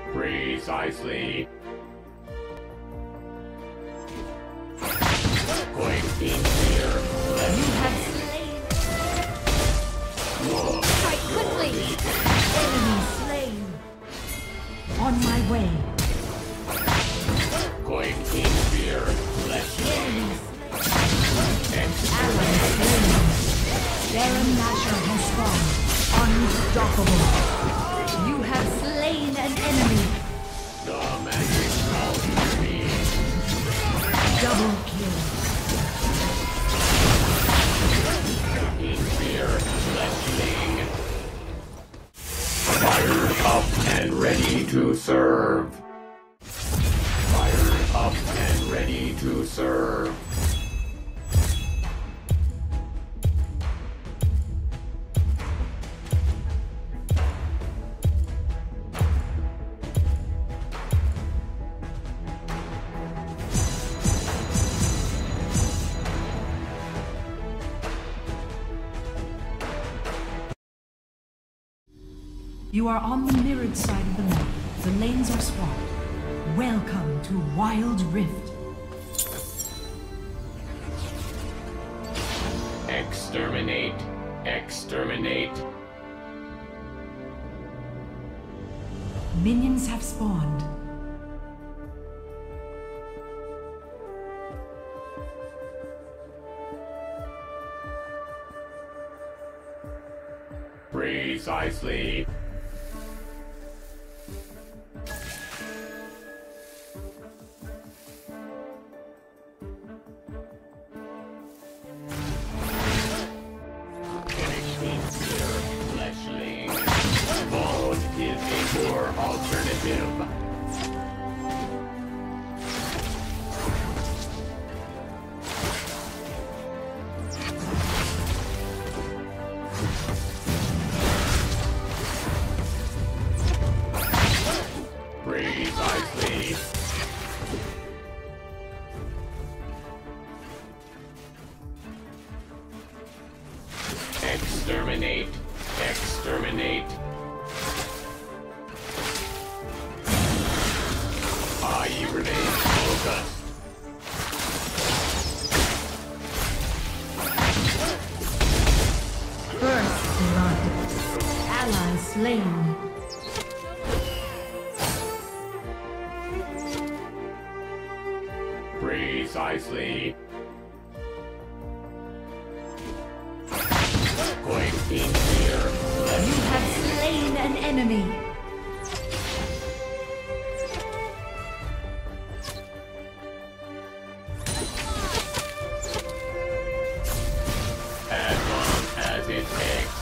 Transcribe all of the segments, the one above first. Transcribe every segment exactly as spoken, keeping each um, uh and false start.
Precisely. Quaking fear. You have slain. Fight quickly. Enemy slain. On my way. Quaking fear. Let's Enemy slain. Ally slain. Baron Nashor has spawned. Unstoppable. You have slain an enemy. the magic calls to me. Double kill. In fear, lessening. Fired up and ready to serve. Fired up and ready to serve. You are on the mirrored side of the map. The lanes are swapped. Welcome to Wild Rift. Exterminate. Exterminate. Minions have spawned. Precisely. Alternative. Precisely. Exterminate. Exterminate. I remain focused. First blood. Ally slain. Precisely. Quaking fear. You have slain an enemy. As long as it takes.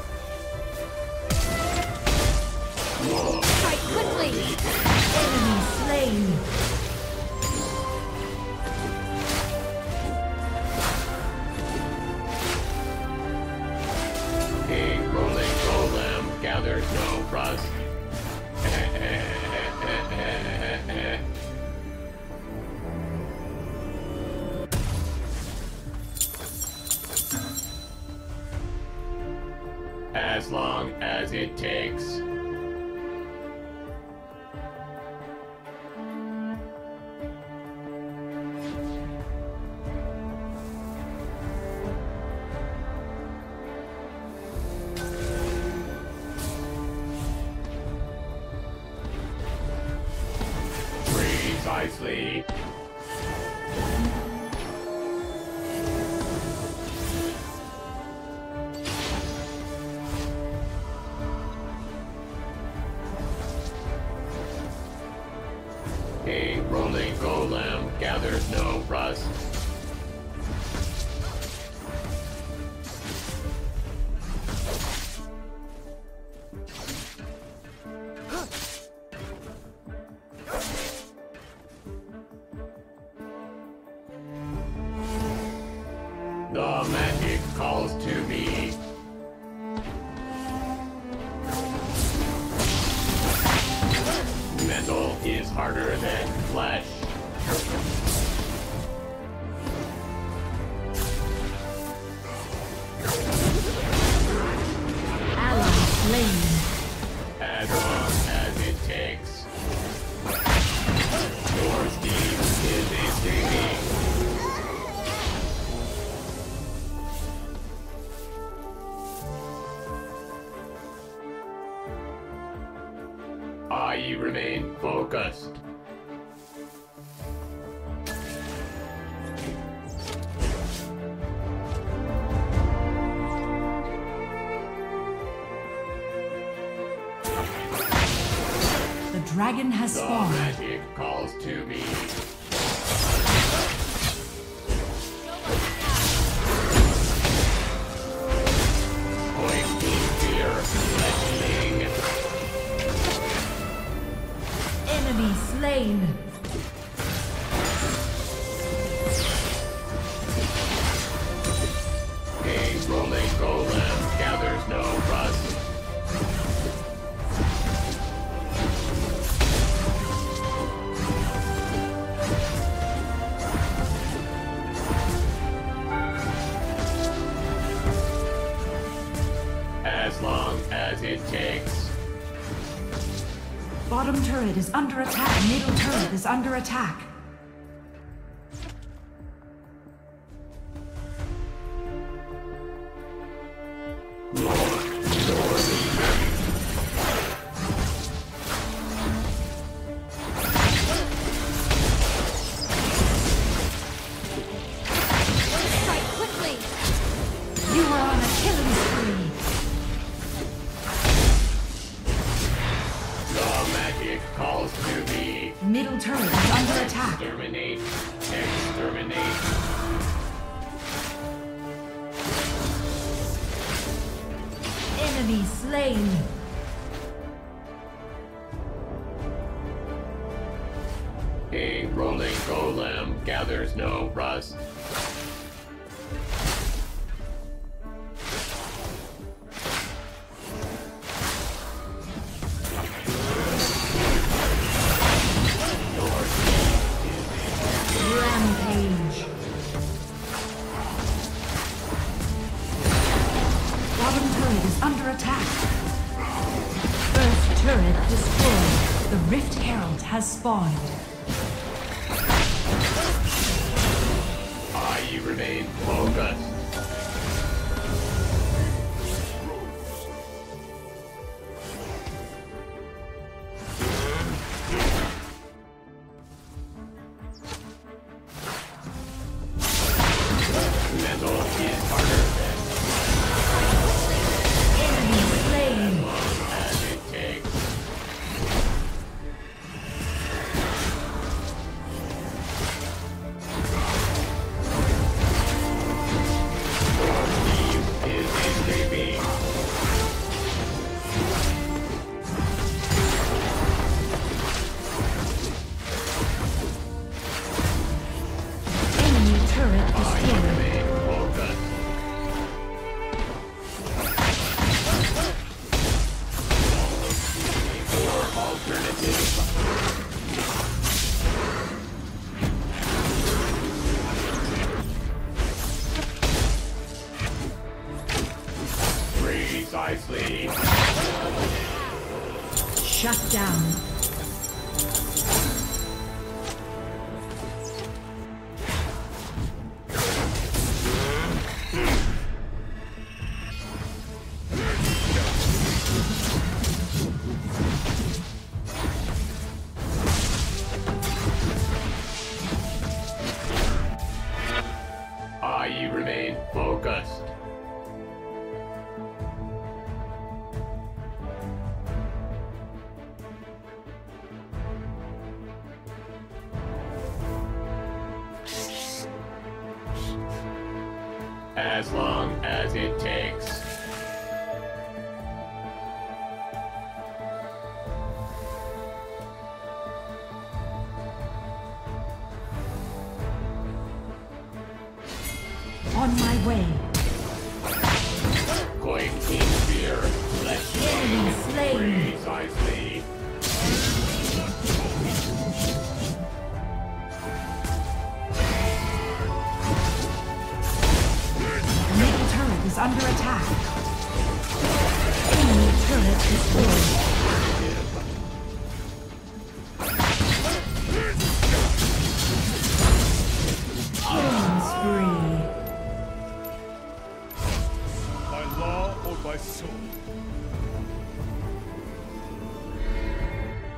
Whoa. Fight quickly. Enemy slain. King rolling golem gathers no rust. As long as it takes. Precisely. A rolling golem gathers no rust. The magic calls to me. Metal is harder than flesh. Ally slain. As long as it takes. I remain focused. The dragon has The spawned. magic calls to me. Pointing fear, fletching. Enemy slain. A rolling golem gathers no rust. As long as it takes. Bottom turret is under attack. Middle turret is under attack. Strike quickly! You are on a killing spree. The magic calls to me. Middle turret is under attack. Exterminate. Exterminate. Enemy slain. A rolling golem gathers no rust. Rampage. Bottom turret is under attack. First turret destroyed. The Rift Herald has spawned. I remain focused. Metal is harder than Enemy slain. as it takes. Your team is escaping. Enemy turret I destroyed. remain focused. For alternative. Precisely. Shut down. I remain focused. As long as it takes. On my way. Going in fear. Let's Enemy slain. precisely. Middle turret is under attack. Enemy turret destroyed. Killing spree. By law or by sword?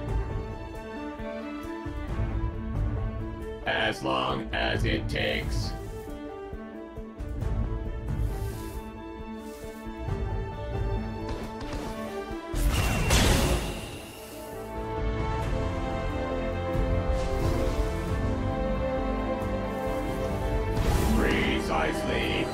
As long as it takes. Precisely.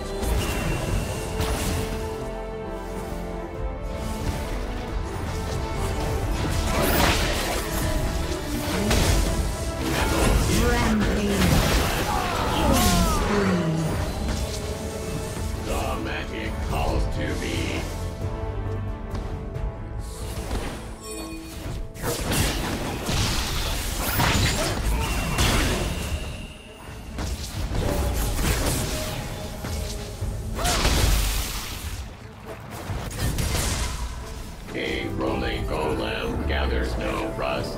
A rolling golem gathers no rust.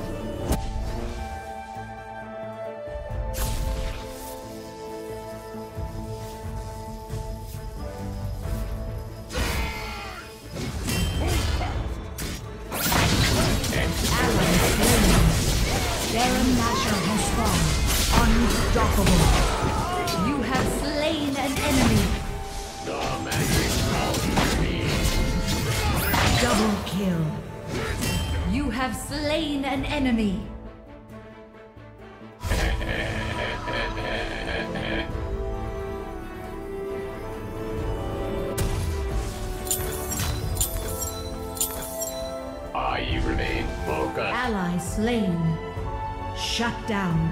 Baron Nashor has spawned. Unstoppable. You have slain an enemy. The magic calls to me. Double kill. You have slain an enemy. I remain focused. Ally slain. Shut down.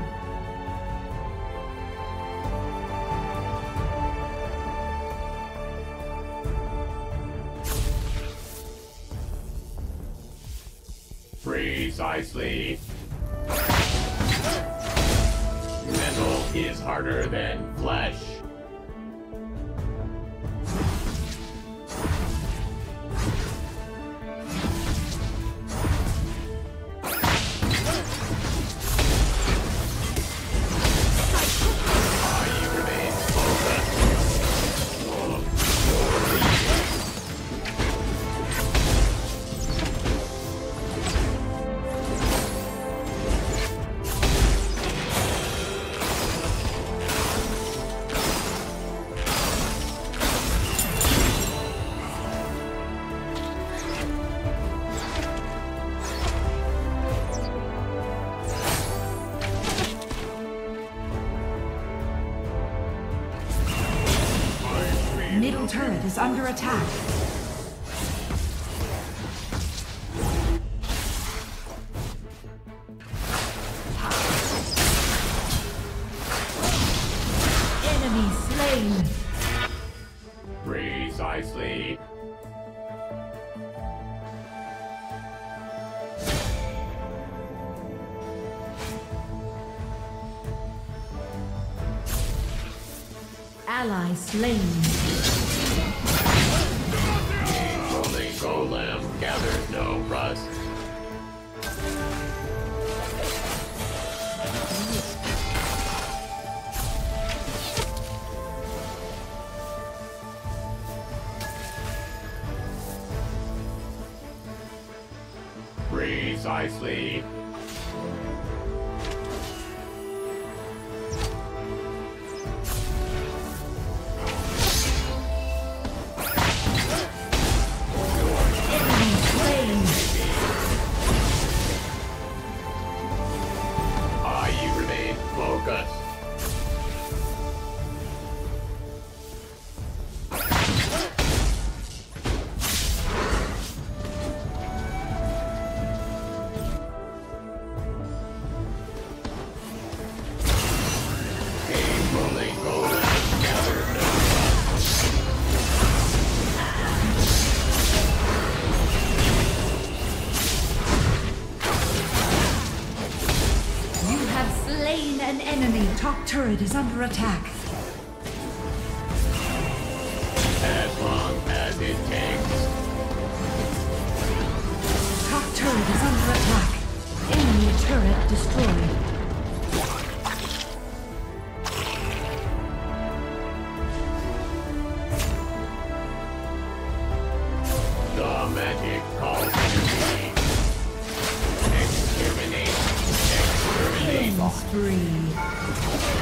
Precisely. Metal is harder than flesh. Middle turret is under attack. Enemy slain. Precisely. Ally slain. Rolling golem gathers no rust. Precisely. An enemy top turret is under attack. As long as it takes. Top turret is under attack. Enemy turret destroyed. The magic calls to me. Exterminate. Exterminate. Killing spree.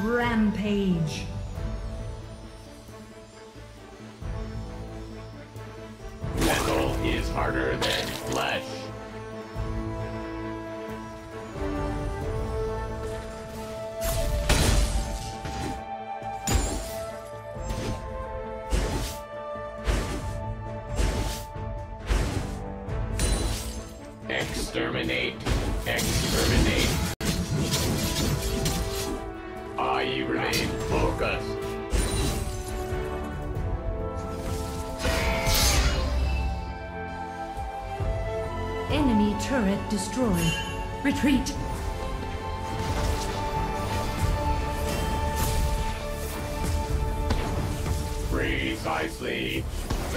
Rampage. Metal is harder than flesh. Exterminate. Exterminate. I remain focused. Enemy turret destroyed. Retreat. Precisely.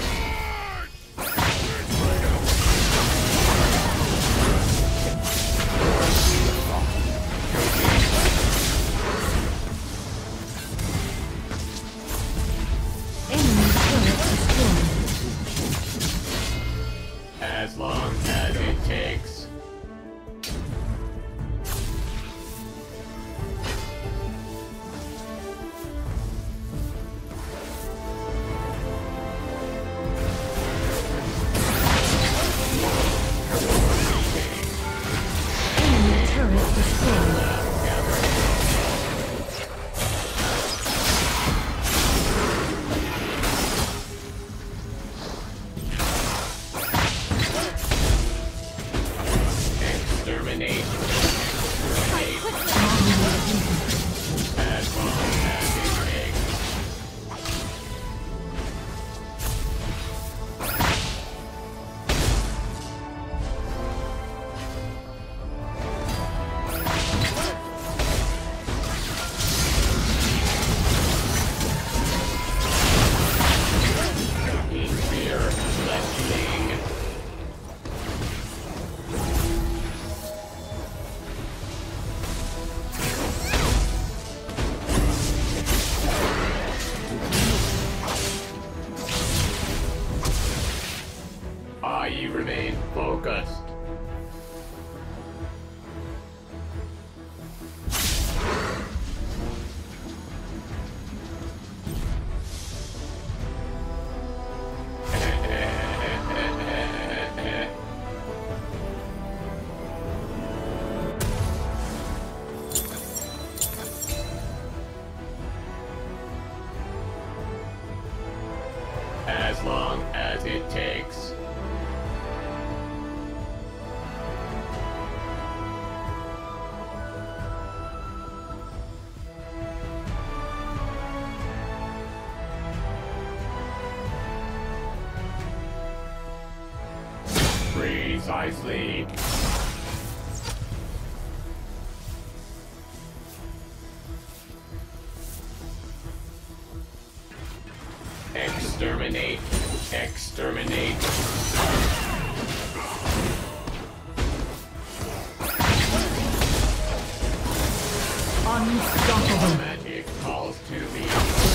Enemy turret destroyed. As long as it takes. Enemy turret destroyed. Exterminate. Fight quickly. As long as it takes. In fear, blessing. I remain focused. As long as it takes. Precisely. Exterminate. Exterminate. Unstoppable. Magic calls to me.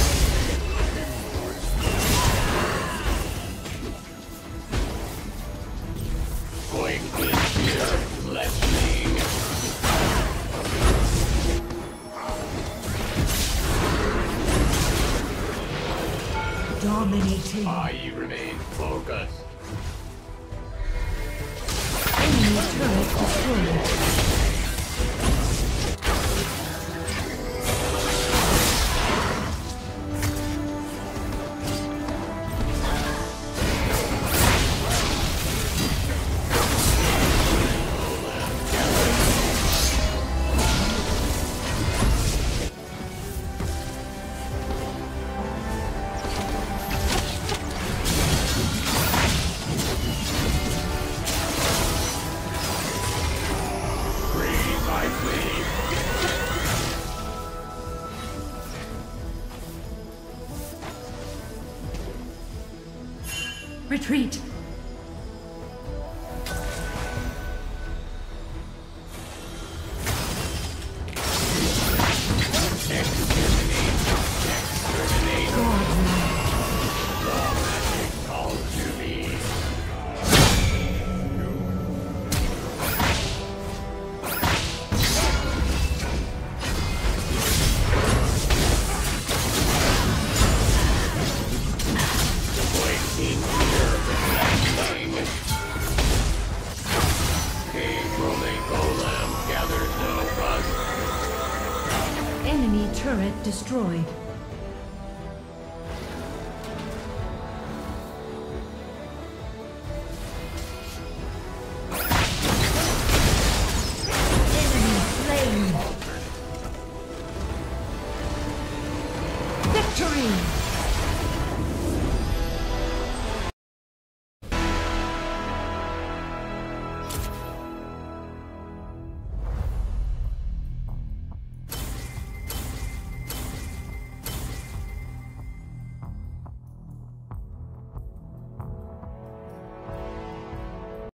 Going in fear, blessing. Dominating. I remain focused. Enemy turret destroyed. Retreat. Enemy turret destroyed.